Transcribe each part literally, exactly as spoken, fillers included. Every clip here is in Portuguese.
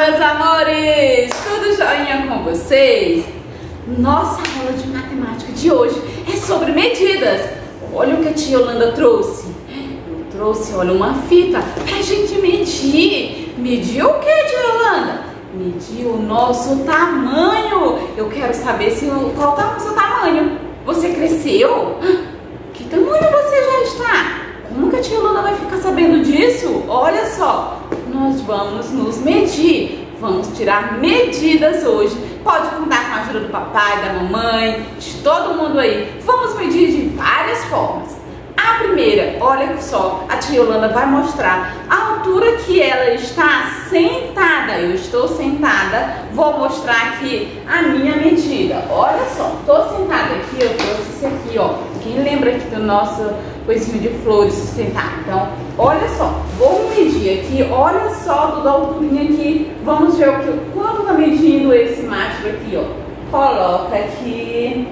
meus amores! Tudo joinha com vocês? Nossa aula de matemática de hoje é sobre medidas. Olha o que a tia Yolanda trouxe. Eu trouxe, olha, uma fita pra gente medir. Medir o que, tia Yolanda? Medir o nosso tamanho. Eu quero saber se, qual tá o seu tamanho. Você cresceu? Que tamanho você já está? Como que a tia Yolanda vai ficar sabendo disso? Olha só, nós vamos nos medir. Vamos tirar medidas hoje. Pode contar com a ajuda do papai, da mamãe, de todo mundo aí. Vamos medir de várias formas. A primeira, olha só, a tia Yolanda vai mostrar a altura que ela está sentada. Eu estou sentada, vou mostrar aqui a minha medida. Olha só, estou sentada aqui, eu trouxe isso aqui, ó. Quem lembra aqui do nosso coisinho de flores sustentar? Então, olha só, vou medir aqui, olha só do da alturinha aqui. Vamos ver o que, quanto tá medindo esse macho aqui, ó. Coloca aqui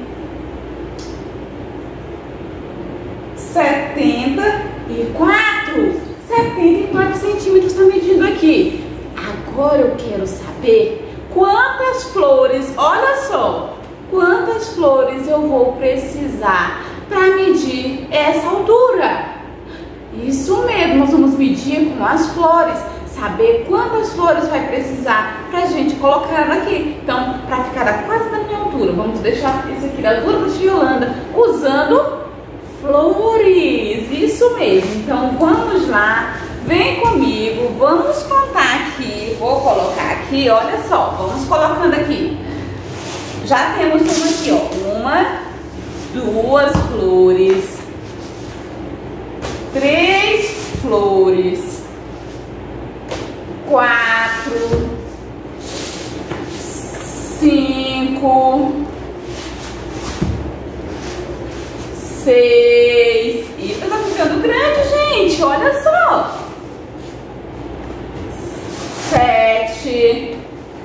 setenta e quatro centímetros está medindo aqui. Agora eu quero saber quantas flores, olha só, quantas flores eu vou precisar para medir essa altura. Isso mesmo, nós vamos medir com as flores, saber quantas flores vai precisar para a gente colocar ela aqui. Então, para ficar quase na minha altura, vamos deixar isso aqui da altura da tia Yolanda, usando flores, isso mesmo. Então vamos lá, vem comigo, vamos contar aqui. Vou colocar aqui, olha só, vamos colocando aqui. Já temos uma aqui, ó, uma, duas flores, três flores, quatro, cinco, seis. Eita, tá ficando grande, gente. Olha só. Sete.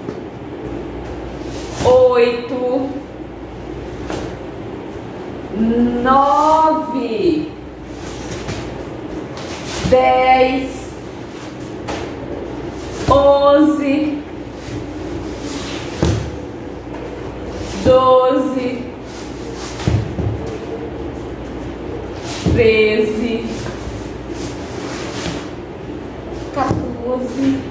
Oito. Nove. Dez. Onze. Doze. treze, quatorze,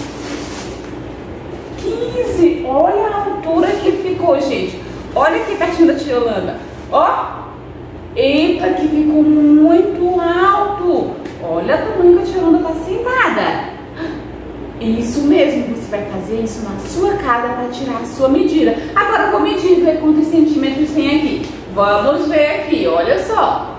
quinze. Olha a altura que ficou, gente. Olha aqui pertinho da tia Yolanda. Ó. Eita, que ficou muito alto. Olha o tamanho que a tia Yolanda tá sentada. Isso mesmo, você vai fazer isso na sua casa para tirar a sua medida. Agora eu vou medir e ver quantos centímetros tem aqui. Vamos ver aqui, olha só.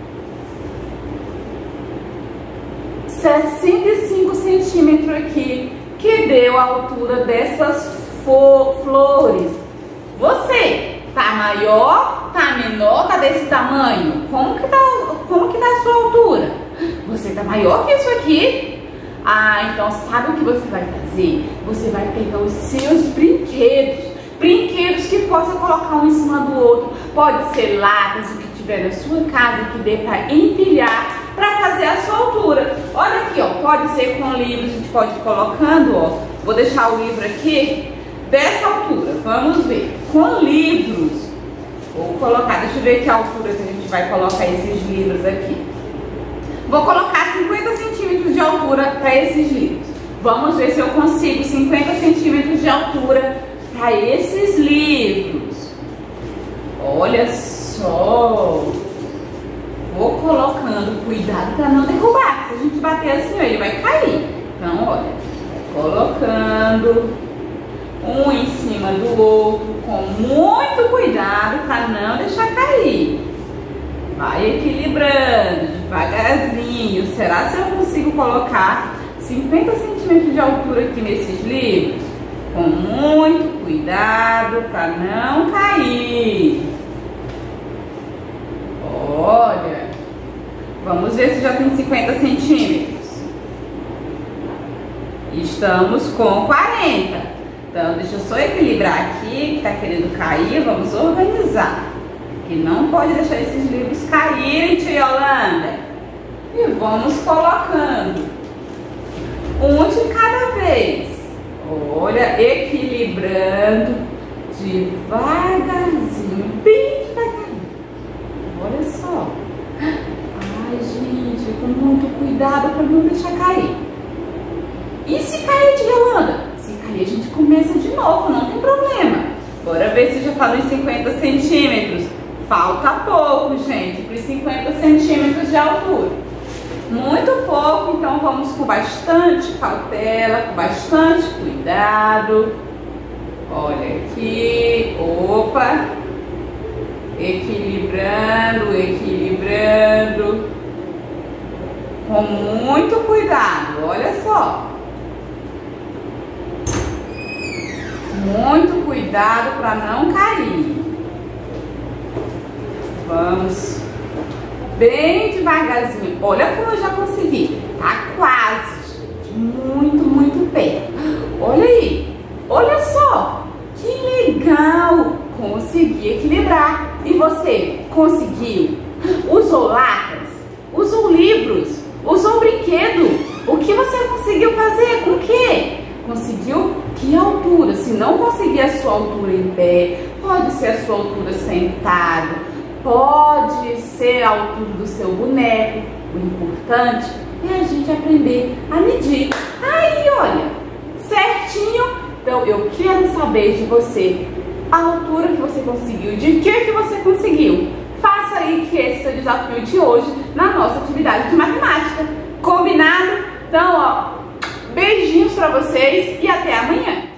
sessenta e cinco centímetros aqui, que deu a altura dessas flores. Você tá maior, tá menor, tá desse tamanho? Como que tá, como que tá a sua altura? Você tá maior que isso aqui? Ah, então sabe o que você vai fazer? Você vai pegar os seus brinquedos, brinquedos que possa colocar um em cima do outro. Pode ser latas, o que tiver na sua casa, que dê para empilhar, para fazer a sua altura. Olha aqui, ó, pode ser com livros, a gente pode ir colocando, ó. Vou deixar o livro aqui dessa altura, vamos ver. Com livros, vou colocar, deixa eu ver que altura que a gente vai colocar esses livros aqui. Vou colocar cinquenta centímetros de altura para esses livros. Vamos ver se eu consigo cinquenta centímetros de altura para esses livros. Olha só. Vou colocando, cuidado para não derrubar. Se a gente bater assim, ele vai cair. Então, olha, vai colocando um em cima do outro com muito cuidado para não deixar cair. Vai equilibrando devagarzinho. Será que eu consigo colocar cinquenta centímetros de altura aqui nesses livros? Com muito cuidado para não cair. Olha, vamos ver se já tem cinquenta centímetros. Estamos com quarenta. Então, deixa eu só equilibrar aqui, que tá querendo cair. Vamos organizar. Que não pode deixar esses livros caírem, tia Yolanda. E vamos colocando um de cada vez. Olha, equilibrando devagarzinho, bem devagarinho. Olha só. Ai, gente, com muito cuidado para não deixar cair. E se cair de Yolanda? Se cair, a gente começa de novo, não tem problema. Bora ver se já tá nos cinquenta centímetros. Falta pouco, gente, para os cinquenta centímetros de altura. Muito pouco, então vamos com bastante cautela, com bastante cuidado. Olha aqui, opa, equilibrando, equilibrando, com muito cuidado, olha só. Muito cuidado para não cair. Vamos bem devagarzinho. Olha como eu já consegui. Tá quase, gente. Muito, muito perto. Olha aí. Olha só. Que legal. Consegui equilibrar. E você conseguiu? Usou latas? Usou livros? Usou brinquedo? O que você conseguiu fazer? Com o quê? Conseguiu que altura? Se não conseguir a sua altura em pé, pode ser a sua altura sentado. Pode ser a altura do seu boneco. O importante é a gente aprender a medir. Aí, olha, certinho. Então, eu quero saber de você a altura que você conseguiu, de que que você conseguiu. Faça aí que esse é o desafio de hoje na nossa atividade de matemática. Combinado? Então, ó, beijinhos pra vocês e até amanhã.